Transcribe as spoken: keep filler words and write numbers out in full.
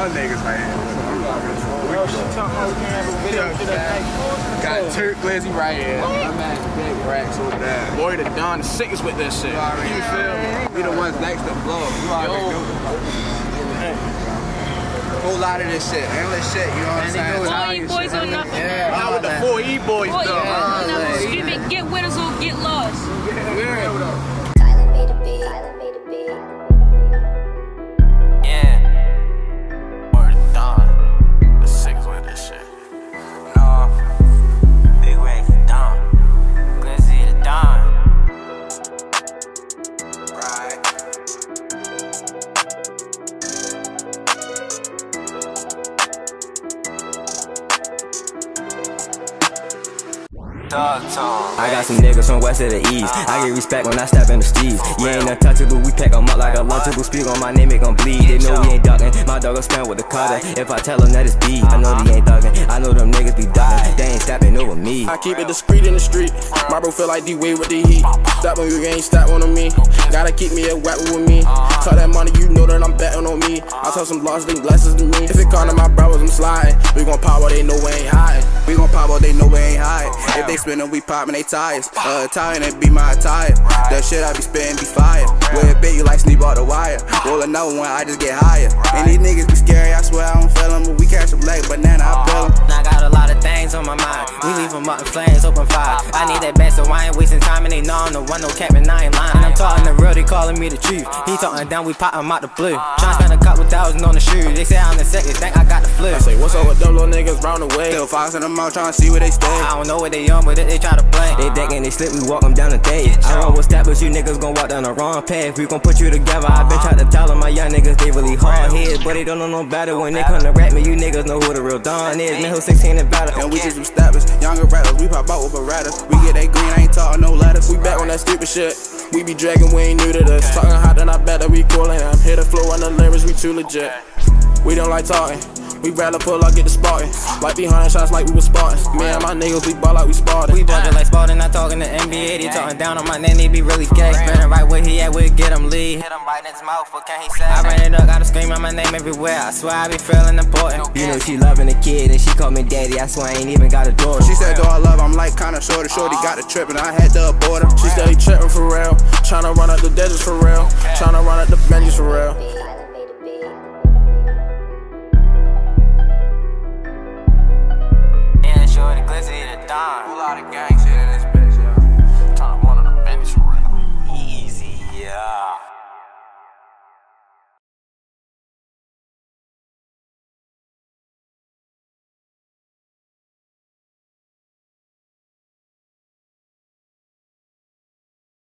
Y'all niggas right here. Got TurkGlixzy right here. My man BigRackx over there. Boy, the Don the sickest with this shit. You feel? We the ones next to blow. You already know. Whole lot of this shit, endless shit, you know what I'm saying? All you boys or nothing. Yeah, not with the four E boys Four though. Yeah, no, screaming, get winners or get lost. Yeah. Tyler made a beat. Tyler made a beat. Yeah. Or the Don. The sickest with this shit. No. BigRackx the Don. Glizzy the Don. Right. I got some niggas from west of the east. I get respect when I step in the streets. You ain't untouchable, we pack them up like a lunchable. Speak on my name, it gon' bleed. They know we ain't ducking. My dog gon' stand with the cutter. If I tell them that it's beef, I know they ain't thugging. I know them niggas be ducking. They ain't stepping over me. I keep it discreet in the street. My bro feel like D-Wade with the heat. Step on you, ain't step on me. Gotta keep me a weapon with me. Talk that money, you know that I'm betting on me. I tell some lost, they blessings to me. If it come to my brothers, I'm sliding. We gon' pop what they know we ain't hiding. We gon' pop what they know we ain't hiding. If they spinning, we poppin' they tires. Uh, Italian, it be my attire. That shit I be spittin' be fire. With a bit, you like sneak off the wire. Roll another one, I just get higher. And these niggas be scary, I swear I don't feel them. But we catch them like banana, I feel them. I got a lot of things on my mind. We leave them up in flames, open fire. I need that band, so I ain't wasting time. And they know I'm the one, no cap, and I ain't lying. And I'm talking the real, they calling me the truth. He talking down, we pop him out the blue. Tryna spend a couple thousand on the shoe. They say I'm the second, think I got the flu. I say, what's up with them little niggas round the way? Still foxing them out, tryna see where they stay. I don't know what they on, but they, they try to play. They decking, they slip, we walk them down the day. I run with step, but you niggas gon' walk down the wrong path. We gon' put you together. I been trying to tell them my young niggas, they really hard heads, but they don't know no better. When they come to rap me, you niggas know who the real Don is. Man, who's sixteen and better. And we just some steppers, younger rappers, we pop out with Berettas. We get that green, I ain't talking no letters. We back on that stupid shit. We be dragging, we ain't new to this. Talking hot, then I bet that we coolin'. I'm here to flow on the lyrics, we too legit. We don't like talking. We rather pull up, get the spotting. Like be hundred shots like we was Spartans. Me and my niggas, we ball like we Spartans. We ballin' like Spartan, not talking to N B A. They talking down on my name, they be really gay. Spinning right where he at, we'll get him lead. Hit him right in his mouth, what can he say? I ran it up, gotta scream out my name everywhere. I swear I be feeling important. You know she loving the kid, and she called me daddy. I swear I ain't even got a door. She said, do I love, I'm like kinda shorty. Shorty got the trip, and I had to abort her. She steady trippin' for real. Tryna run up the digits for real. Tryna run up the Benjis for real. Glizzy the Don. Whole lot of gang shit.